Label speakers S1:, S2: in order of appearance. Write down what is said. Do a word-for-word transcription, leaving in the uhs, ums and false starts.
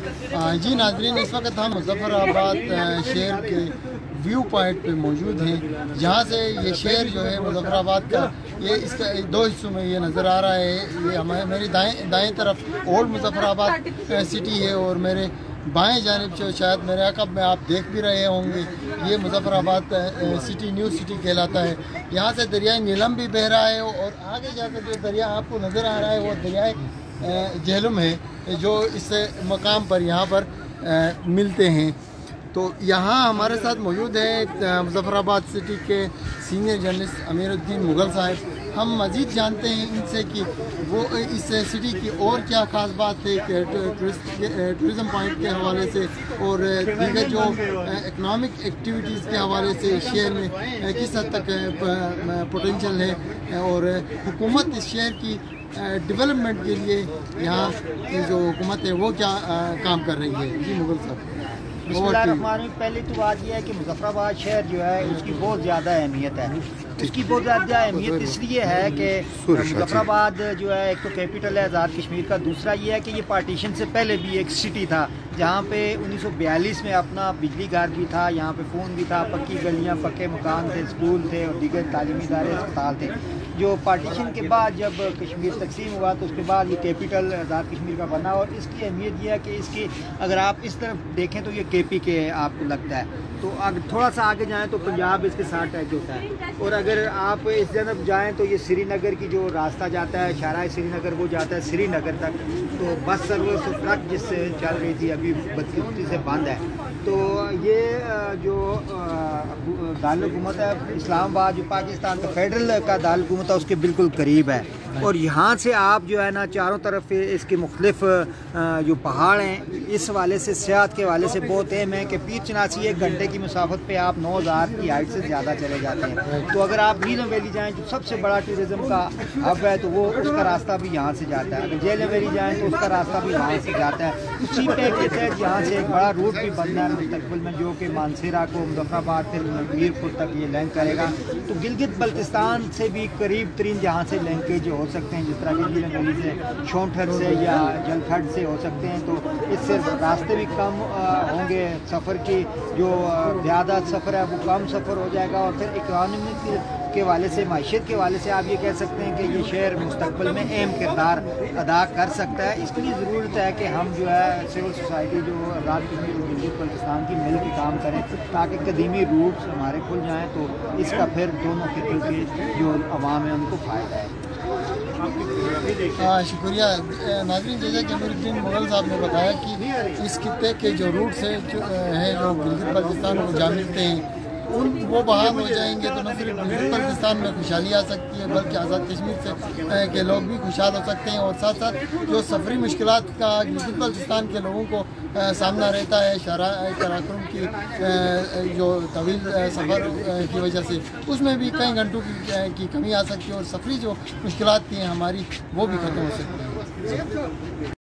S1: जी नाजरीन, इस वक्त हम मुजफ्फराबाद शहर के व्यू पॉइंट पे मौजूद हैं, जहाँ से ये शहर जो है मुजफ्फराबाद का, ये इसका दो हिस्सों में ये नज़र आ रहा है। ये हमारे मेरी दाएं दाएं तरफ ओल्ड मुजफ्फराबाद सिटी है और मेरे बाएं जानिब जो शायद मेरे अकब में आप देख भी रहे होंगे, ये मुजफ्फराबाद सिटी न्यू सिटी कहलाता है। यहाँ से दरियाए नीलम भी बह रहा है और आगे जाकर जो दरिया आपको नज़र आ रहा है वो दरियाए झेलम है, जो इस मकाम पर यहाँ पर आ, मिलते हैं। तो यहाँ हमारे साथ मौजूद है मुजफ्फराबाद सिटी के सीनियर जर्नलिस्ट अमीरुद्दीन मुगल साहब। हम मज़ीद जानते हैं इनसे कि वो इस सिटी की और क्या ख़ास बात है कि टूरिज़म पॉइंट के हवाले से और दीगर जो इकनॉमिक एक्टिविटीज़ के हवाले से शहर में किस हद तक पोटेंशल है और हुकूमत इस शहर की डेवलपमेंट के लिए यहाँ की जो हुकूमत है वो क्या आ, काम कर रही है। जी मुगल साहब।
S2: पहली तो बात यह है कि मुजफ्फराबाद शहर जो है उसकी बहुत ज़्यादा अहमियत है। उसकी बहुत ज़्यादा अहमियत इसलिए है कि मुजफ्फराबाद जो है एक तो कैपिटल है आज़ाद कश्मीर का, दूसरा ये है कि ये पार्टीशन से पहले भी एक सिटी था जहाँ पे उन्नीस सौ बयालीस में अपना बिजली घर भी था, यहाँ पे फ़ोन भी था, पक्की गलियाँ, पक्के मकान थे, स्कूल थे और दीगर तालीमी इदारे अस्पताल थे। जो पार्टीशन के बाद जब कश्मीर तकसीम हुआ तो उसके बाद ये कैपिटल आज़ाद कश्मीर का बना और इसकी अहमियत यह है कि इसकी अगर आप इस तरफ देखें तो ये के पी के आपको लगता है, तो अगर थोड़ा सा आगे जाएं तो पंजाब इसके साथ टैच होता है और अगर आप इस तरफ जाएं तो ये श्रीनगर की जो रास्ता जाता है शाहराह श्रीनगर वो जाता है श्रीनगर तक। तो बस सर्विस और ट्रक जिससे चल रही थी अभी बदकिस्मती से बंद है। तो ये जो दारुल-ए-हुकूमत है इस्लामाबाद जो पाकिस्तान का फेडरल का दारुल-ए-हुकूमत है उसके बिल्कुल करीब है और यहाँ से आप जो है ना चारों तरफ इसके मुख्तलिफ जो पहाड़ हैं इस वाले से सेहत के वाले से बहुत अहम है कि पीर चनासी एक घंटे की मुसाफत पे आप नौ हज़ार की हाइट से ज़्यादा चले जाते हैं। तो अगर आप नीलम वैली जाएँ जो सबसे बड़ा टूरिज़म का हब है तो वो उसका रास्ता भी यहाँ से जाता है। अगर झेलम वैली जाएँ तो उसका रास्ता भी यहाँ से जाता है। उसी पैकेज है यहाँ से एक बड़ा रूट भी बनना है मुस्तकबिल में जो कि मानसेरा को मुजफ्फराबाद फिर मीरपुर तक ये लिंक करेगा। तो गिलगित बल्तिस्तान से भी करीब तरीन जहाँ से लिंकेज हो सकते हैं, जिस तरह के नीलम वैली से शोंठर से या जलखड़ से हो सकते हैं, तो इससे रास्ते भी कम होंगे, सफ़र की जो ज़्यादा सफ़र है वो कम सफ़र हो जाएगा और फिर इकॉनमी के वाले से मायशत के वाले से आप ये कह सकते हैं कि ये शहर मुस्तकबिल में अहम किरदार अदा कर सकता है। इसके लिए ज़रूरत है कि हम जो है सिविल सोसाइटी जो आज़ाद कश्मीर और गिलगित बल्तिस्तान की मिल के काम करें ताकि कदीमी रूट्स हमारे खुल जाएँ तो इसका फिर दोनों खितों के जो अवाम है उनको फ़ायदा है।
S1: हाँ शुक्रिया नाज़रीन, जैसे कि अमीरुद्दीन मुगल साहब ने बताया कि इस खित्ते के जो रूट्स है जो है जो गिलगित बल्तिस्तान को जा मिलते हैं उन वो बहाल हो जाएंगे तो न सिर्फ गिलगित बल्तिस्तान में खुशहाली आ सकती है बल्कि आज़ाद कश्मीर से के लोग भी खुशहाल हो सकते हैं और साथ साथ जो सफरी मुश्किलात का गिलगित बल्तिस्तान के लोगों को सामना रहता है शाहराह कराकुरम की जो तवील सफ़र की वजह से उसमें भी कई घंटों की, की कमी आ सकती है और सफरी जो मुश्किलात थी हमारी वो भी ख़त्म हो सकती है।